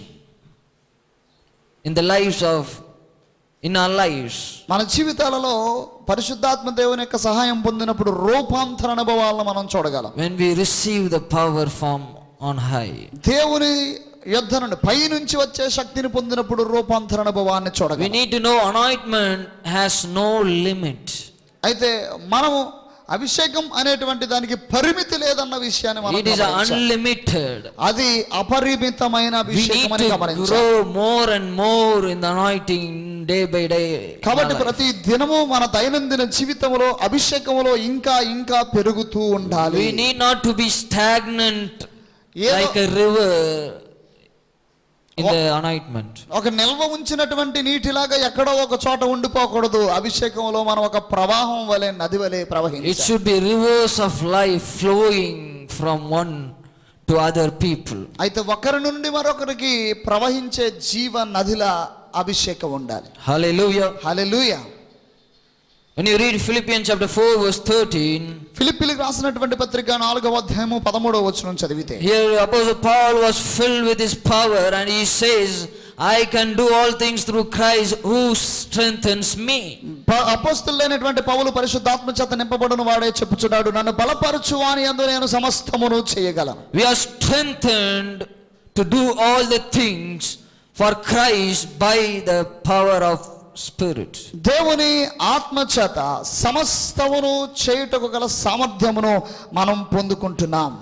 in our lives. మన జీవితాలలో పరిశుద్ధాత్మ దేవుని యొక్క సహాయం పొందినప్పుడు రూపాంతర అనుభవాలను మనం చూడగలం. When we receive the power from on high. దేవుని యొద్ద నుండి పై నుంచి వచ్చే శక్తిని పొందినప్పుడు రూపాంతర అనుభవాన్ని చూడగలం. We need to know anointment has no limit. అయితే మనము అభిషేకం అనేటువంటి దానికి పరిమితి లేదన్న విషయాన్ని మనం It is unlimited. అది అపరిమితమైన అభిషేకం అని గమనించాలి. We need to grow more and more in the anointing day by day. కాబట్టి ప్రతి దినము మన దైనందిన జీవితంలో అభిషేకములో ఇంకా ఇంకా పెరుగుతూ ఉండాలి. We need not to be stagnant like a river in the anointment. ఒక నిల్వ ఉంచినటువంటి నీటిలాగా ఎక్కడో ఒక చోట ఉండిపోకూడదు. అభిషేకంలో మనం ఒక ప్రవాహం వలె నది వలె ప్రవహించాలి. It should be rivers of life flowing from one to other people. అయితే ఒకరి నుండి మరొకరికి ప్రవహించే జీవ నదిలా అభిషేకం ఉండాలి. Hallelujah. Hallelujah. When you read Philippians chapter 4 verse 13, ఫిలిప్పీలకు రాసినటువంటి పత్రిక 4వ అధ్యాయము 13వ వచనం చదివితే, here Apostle Paul was filled with his power and he says, I can do all things through Christ who strengthens me. అపోస్తలుడైనటువంటి పౌలు పరిశుద్ధాత్మ చేత నింపబడిన వాడే చెప్పుచున్నాడు, నన్ను బలపరచు వాని యందు నేను సమస్తమును చేయగలను. We are strengthened to do all the things for Christ by the power of Spirit. దేవుని ఆత్మ చేత సమస్తమును చేయుటకు గల సామర్థ్యమును మనం పొందుకుంటున్నాం.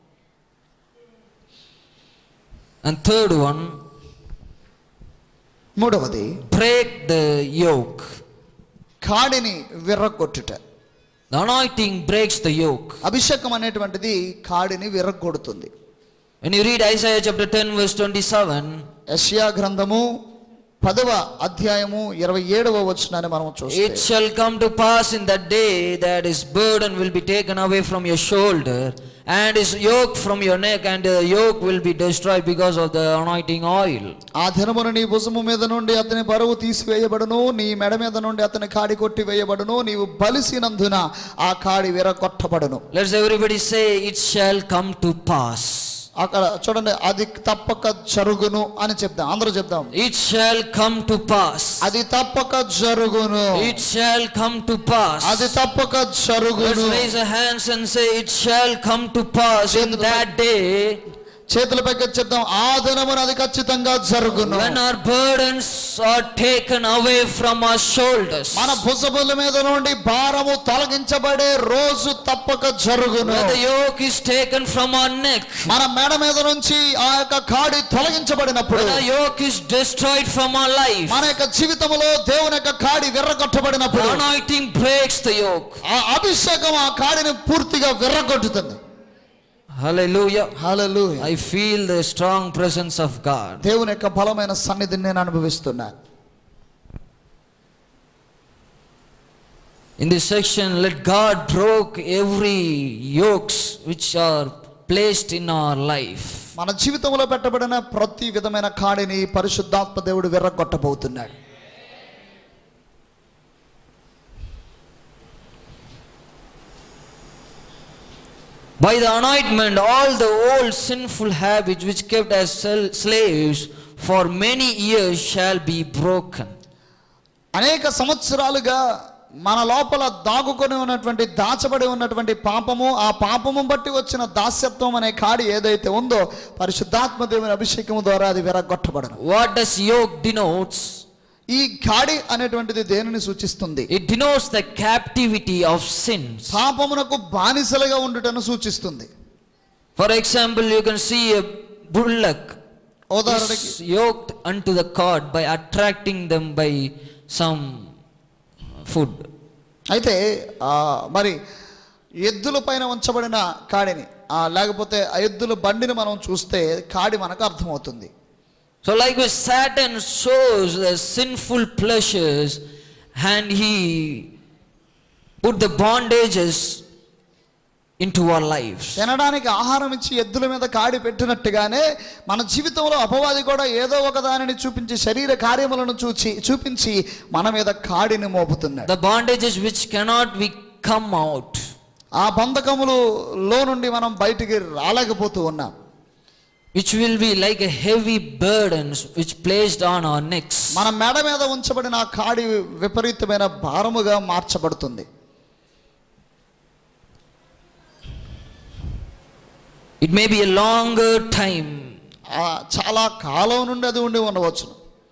And third one, మూడవది break the yoke. కాడిని విర్రగొట్టుట. The anointing breaks the yoke. అభిషేకం అనేటువంటిది కాడిని విర్రగొడుతుంది. When you read Isaiah chapter 10 verse 27, యెషయా గ్రంథము 10వ అధ్యాయము 27వ వచనాన్ని మనం చూస్తే, it shall come to pass in that day that his burden will be taken away from your shoulder and his yoke from your neck, and the yoke will be destroyed because of the anointing oil. ఆ దినమున నీ భుజము మీద నుండి అతని బరువు తీసివేయబడును, నీ మెడ మీద నుండి అతని కాడి కొట్టి వేయబడును, నీవు బలిసినందున ఆ కాడి విరగొట్టబడును. Let's everybody say, it shall come to pass. అక్కడ చూడండి, అది తప్పక జరుగును అని చెప్దాం. అందరూ చెప్దాం, It shall come to pass. అది తప్పక జరుగును. It shall come to pass. అది తప్పక జరుగును. Let's raise our hands and say, it shall come to pass in that day. చేతులపైకి చెప్దాం, ఆ దినమున అది ఖచ్చితంగా జరుగును. When our burdens are taken away from our shoulders. మన భుజముల మీద నుండి భారము తొలగించబడే రోజు తప్పక జరుగును. When the yoke is taken from our neck. మన మెడ మీద నుంచి ఆ యొక్క కాడి తొలగించబడినప్పుడు, When the yoke is destroyed from our life. మన యొక్క జీవితంలో దేవుని యొక్క కాడి విర్రగొట్టబడినప్పుడు, The anointing breaks the yoke. ఆ అభిషేకం ఆ కాడిని పూర్తిగా విర్రగొట్టుతుంది. Hallelujah. Hallelujah. I feel the strong presence of God. దేవుని యొక్క బలమైన సన్నిధిని నేను అనుభవిస్తున్నాను. In this section, let God break every yokes which are placed in our life. మన జీవితంలో పెట్టబడిన ప్రతి విధమైన కాడిని పరిశుద్ధాత్మ దేవుడు విర్రగొట్టబోతున్నాడు. By the anointment, all the old sinful habits which kept as slaves for many years shall be broken. అనేక సంవత్సరాలుగా మన లోపల దాగుకొని ఉన్నటువంటి, దాచబడి ఉన్నటువంటి పాపము, ఆ పాపము బట్టి వచ్చిన దాస్యత్వం అనే కాడి ఏదైతే ఉందో, పరిశుద్ధాత్మ దేవుని అభిషేకము ద్వారా అది విరగొట్టబడును. What does yoke denotes? ఈ కాడి అనేటువంటిది దేనిని సూచిస్తుంది? It denotes the captivity of sins. పాపమునకు బానిసలుగా ఉండుటను సూచిస్తుంది. For example, you can see a bullock ఉదాహరణకి is yoked unto the cart by attracting them by some food. అయితే మరి ఎద్దుల పైన ఉంచబడిన కాడిని, లేకపోతే ఆ ఎద్దుల బండిని మనం చూస్తే కాడి మనకు అర్థమవుతుంది. So likewise, Satan shows the sinful pleasures and he put the bondages into our lives. తినడానికి ఆహారం ఇచ్చి ఎద్దుల మీద కాడి పెట్టినట్టుగానే మన జీవితంలో అపవాది కూడా ఏదో ఒక దానిని చూపించి, శరీర కార్యములను చూపించి మన మీద కాడిని మోపుతున్నాడు. The bondages which cannot be come out. ఆ బంధకములలో నుండి మనం బయటికి రాలేకపోతూ ఉన్నాం. Which will be like a heavy burdens which placed on our necks. మన మెడ మీద ఉంచబడిన ఆ కాడి విపరీతమైన భారముగా మార్చబడుతుంది. It may be a longer time. చాలా కాలం నుండి అది ఉండి ఉండవచ్చు.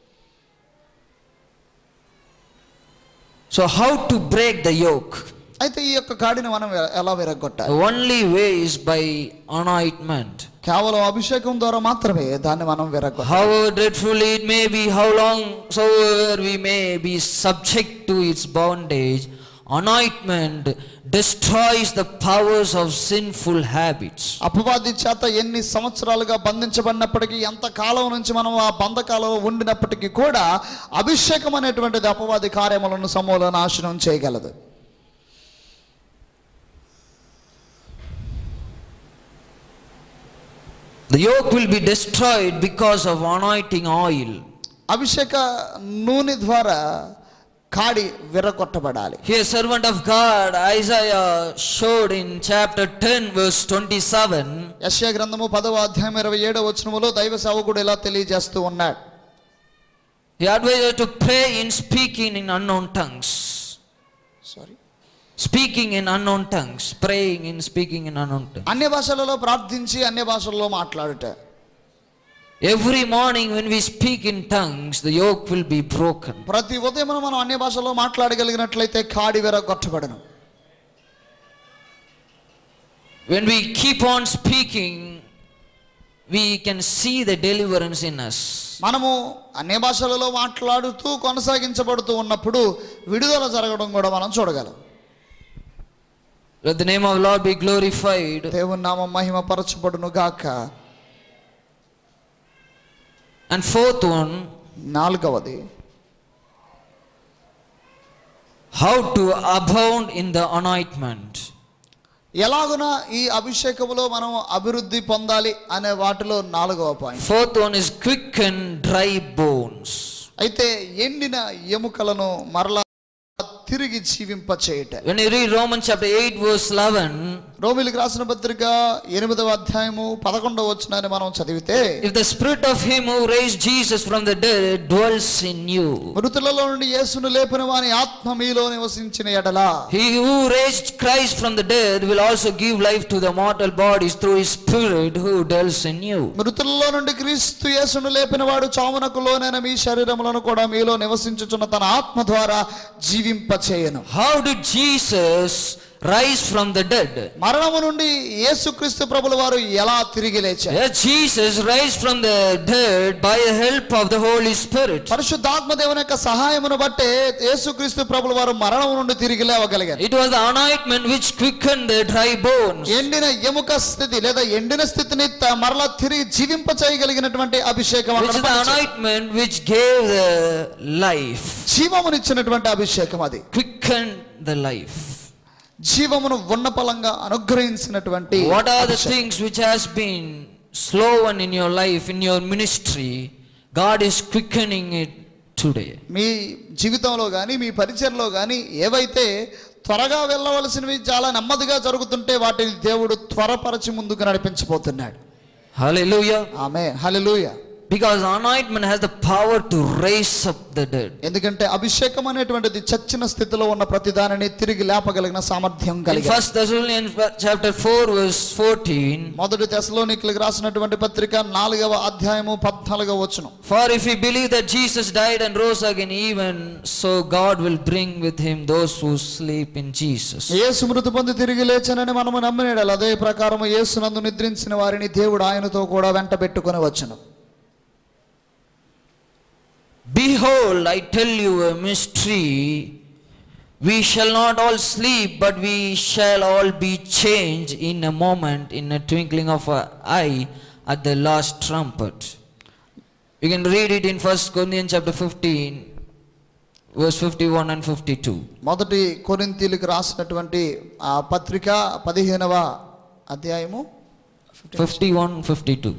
So how to break the yoke? అయితే ఈ యొక్క కాడిని మనం ఎలా విరగొట్టాలి? The only way is by anointment. కేవలం అభిషేకం ద్వారా మాత్రమే దాన్ని మనం విరగొట్టాలి. However dreadful it may be, how long soever we may be subject to its bondage, anointment destroys the powers of sinful habits. అపవాది చేత ఎన్ని సంవత్సరాలుగా బంధించబడినప్పటికీ, ఎంత కాలం నుంచి మనం ఆ బంధకాలలో ఉండినప్పటికీ కూడా అభిషేకం అనేటువంటిది అపవాది కార్యములను సమూల నాశనం చేయగలదు. The yoke will be destroyed because of anointing oil. అభిషేక నూనె ద్వారా కాడి విరగొట్టబడాలి. Here servant of God Isaiah showed in chapter 10 verse 27. యెషయా గ్రంథము 10వ అధ్యాయం 27వ వచనములో దైవ సేవకుడు ఇలా తెలియజేస్తూ ఉన్నాడు. He advised to pray in speaking in unknown tongues. Speaking in unknown tongues, praying in speaking in unknown tongues. అన్య భాషలలో ప్రార్థించి అన్య భాషల్లో మాట్లాడుట. Every morning when we speak in tongues, the yoke will be broken. ప్రతి ఉదయం మనం అన్య భాషలో మాట్లాడగలిగినట్లయితే కాడి విరగొట్టబడును. When we keep on speaking we can see the deliverance in us. మనము అన్ని భాషలలో మాట్లాడుతూ కొనసాగించబడుతూ ఉన్నప్పుడు విడుదల జరగడం కూడా మనం చూడగలం. Let the name of Lord be glorified. దేవుని నామం మహిమ పరచబడును గాక. And fourth one, నాలుగవది, how to abound in the anointment. ఎలాగున ఈ అభిషేకములో మనం అభివృద్ధి పొందాలి అనే వాటిలో నాలుగవ point. Fourth one is quicken dry bones. అయితే ఎండిన ఎముకలను మరలా తిరిగి జీవింప చేయట. When you read Romans chapter 8 verse 11, రోమీయులకు రాసిన పత్రిక 8వ అధ్యాయము 11వ వచనాన్ని మనం చదివితే, if the spirit of him who raised Jesus from the dead dwells in you, మృతులలో నుండి యేసును లేపిన వాని ఆత్మ మీలో నివసించిన ఎడల, he who raised Christ from the dead will also give life to the mortal bodies through his spirit who dwells in you. మృతులలో నుండి క్రీస్తు యేసును లేపిన వాడు చావునకు లోనైన మీ శరీరములను కూడా మీలో నివసించుచున్న తన ఆత్మ ద్వారా జీవింప చేయను. How did Jesus rise from the dead? మరణము నుండి యేసుక్రీస్తు ప్రభుల వారు ఎలా తిరిగి లేచారు? Yes, Jesus rise from the dead by the help of the Holy Spirit. పరిశుద్ధాత్మ దేవుని యొక్క సహాయమును బట్టే యేసుక్రీస్తు ప్రభుల వారు మరణము నుండి తిరిగి లేవగలిగారు. It was the anointment which quickened the dry bones. ఎండిన ఎముక స్థితి లేదా ఎండిన స్థితిని మరలా తిరిగి జీవింప చేయగలిగినటువంటి అభిషేకం. Which is the anointment which gave the life. జీవమునిచ్చినటువంటి అభిషేకం అది. Quickened the life. జీవమును ఉన్నపలంగా అనుగ్రహించినటువంటి. What are the things which has been slowen in your life, in your ministry? God is quickening it today. మీ జీవితంలో గాని మీ పరిచర్లో గాని ఏవైతే త్వరగా వెళ్ళవలసినవి చాలా నెమ్మదిగా జరుగుతుంటే వాటిని దేవుడు త్వరపరచి ముందుకు నడిపించబోతున్నాడు. Hallelujah. Amen. Hallelujah. Because anointment has the power to raise up the dead. ఎందుకంటే అభిషేకం అనేటువంటిది చచ్చిన స్థితిలో ఉన్న ప్రతి దానిని తిరిగి లేపగలిగిన సామర్థ్యం In కలిగి. 1 Thessalonians chapter 4 verse 14, మొదటి తెస్సలోనికీయులకు రాసినటువంటి పత్రిక 4వ అధ్యాయము 14వ వచనం. for if we believe that Jesus died and rose again, even so God will bring with him those who sleep in Jesus. యేసు మృతి పొంది తిరిగి లేచానని మనము నమ్మిన యెడల అదే ప్రకారము యేసునందు నిద్రించిన వారిని దేవుడు ఆయనతో కూడా వెంట పెట్టుకొని వచ్చును. Behold, I tell you a mystery. We shall not all sleep, but we shall all be changed in a moment, in a twinkling of an eye, at the last trumpet. You can read it in 1 Corinthians chapter 15, verse 51 and 52. మొదటి కొరింథీయులకు రాసినటువంటి ఆ పత్రిక 15వ అధ్యాయము 51, 52.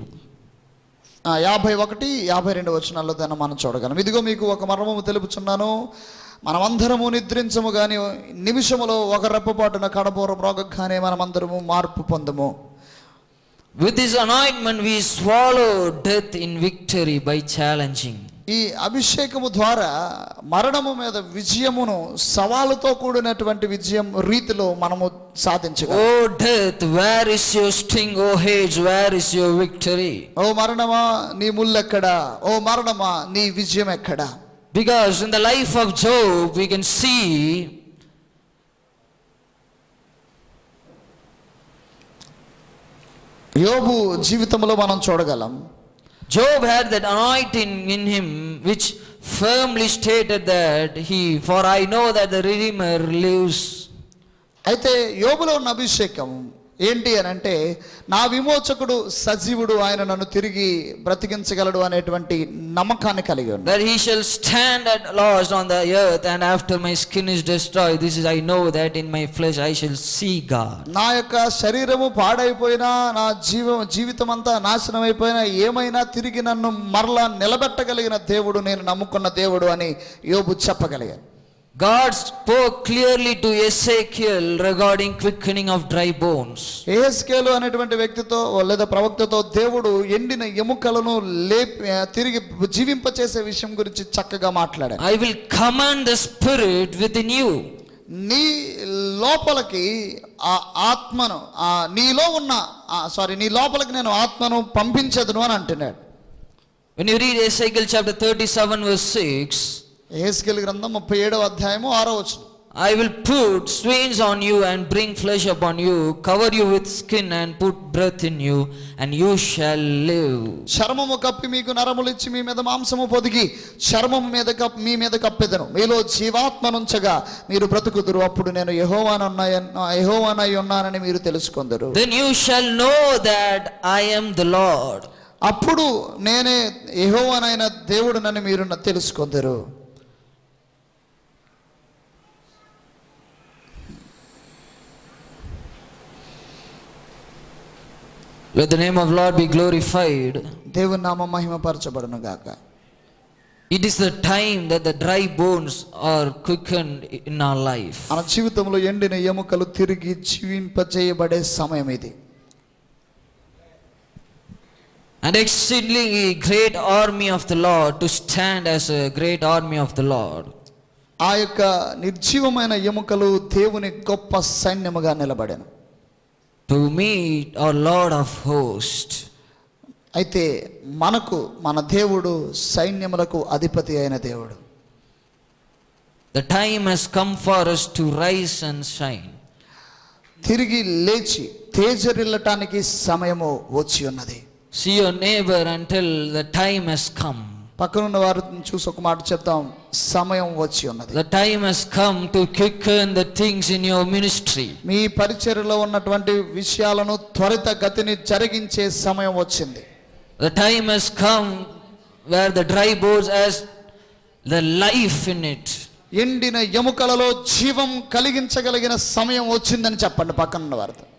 51, 52 వచనాల్లో దాన్ని మనం చూడగలం. ఇదిగో మీకు ఒక మర్మము తెలుపుచున్నాను, మనమందరము నిద్రించము గాని నిమిషములో ఒక రెప్పపాటున కడబోర మ్రోగగానే మనమందరము మార్పు పొందము. With this anointment we swallow death in victory by challenging. ఈ అభిషేకము ద్వారా మరణము మీద విజయమును సవాలుతో కూడినటువంటి విజయం రీతిలో మనము సాధించగలం. Oh death, where is your sting? Oh Hades, where is your victory? ఓ మరణమా నీ ముల్లెక్కడా? ఓ మరణమా నీ విజయం ఎక్కడా? Because in the life of Job we can see యోబు జీవితంలో మనం చూడగలం. Job had that anointing in him which firmly stated that for I know that the Redeemer lives. అయితే యోబులో ఉన్న అభిషేకం ఏంటి అని అంటే, నా విమోచకుడు సజీవుడు, ఆయన నన్ను తిరిగి బ్రతికించగలడు అనేటువంటి నమ్మకాన్ని కలిగి ఉన్నాడు. that he shall stand at last on the earth, and after my skin is destroyed, this is I know that in my flesh I shall see God. నా యొక్క శరీరము పాడైపోయినా, నా జీవితం అంతా నాశనం అయిపోయినా, ఏమైనా తిరిగి నన్ను మరలా నిలబెట్టగలిగిన దేవుడు నేను నమ్ముకున్న దేవుడు అని యోబు చెప్పగలిగాడు. God spoke clearly to Ezekiel regarding quickening of dry bones. Ezekiel అనేటువంటి వ్యక్తితో లేదా ప్రవక్తతో దేవుడు ఎండిన ఎముకలను తిరిగి జీవింపచేసే విషయం గురించి చక్కగా మాట్లాడాడు. I will command the spirit within you. నీ లోపలికి ఆ ఆత్మను నీలో ఉన్న నీ లోపలికి నేను ఆత్మను పంపించదును అని అంటున్నాడు. When you read Ezekiel chapter 37 verse 6, Ezekiel గ్రంథం 37వ అధ్యాయము 6వ వచనం. I will put swains on you and bring flesh upon you, cover you with skin and put breath in you, and you shall live. చర్మము కప్పి మీకు నరములిచ్చి మీ మీద మాంసము పొదిగి చర్మము మీద మీ మీద కప్పెదను, మీలో జీవాత్మనుంచగా మీరు బ్రతుకుదురు, అప్పుడు నేను యెహోవానై ఉన్నానని మీరు తెలుసుకొందురు. Then you shall know that I am the Lord. అప్పుడు నేనే యెహోవానైన దేవుడనని మీరు తెలుసుకొందురు. Let the name of Lord be glorified. దేవుని నామం మహిమపరచబడును గాక. It is the time that the dry bones are quickened in our life. మన జీవితంలో ఎండిన ఎముకలు తిరిగి జీవింపజేయబడే సమయం ఇది. And exceedingly great army of the Lord to stand as a great army of the Lord. ఆ యొక్క నిర్జీవమైన ఎముకలు దేవుని గొప్ప సైన్యముగా నిలబడెను. To meet our Lord of hosts. అయితే మనకు మన దేవుడు సైన్యములకు అధిపతి అయిన దేవుడు. The time has come for us to rise and shine. తిరిగి లేచి తేజరిల్లటానికి సమయము వచ్చి ఉన్నది. See your neighbor and tell the time has come. పక్కనున్న వారిని చూసి ఒక మాట చెప్తాం, సమయం వచ్చి ఉన్నది. The time has come to quicken the things in your ministry. మీ పరిచర్యలో ఉన్నటువంటి విషయాలను త్వరిత గతిని జరిగించే సమయం వచ్చింది. The time has come where the dry bones has the life in it. ఎండిన ఎముకలలో జీవం కలిగించగలిగిన సమయం వచ్చిందని చెప్పండి పక్కనున్న వారితో.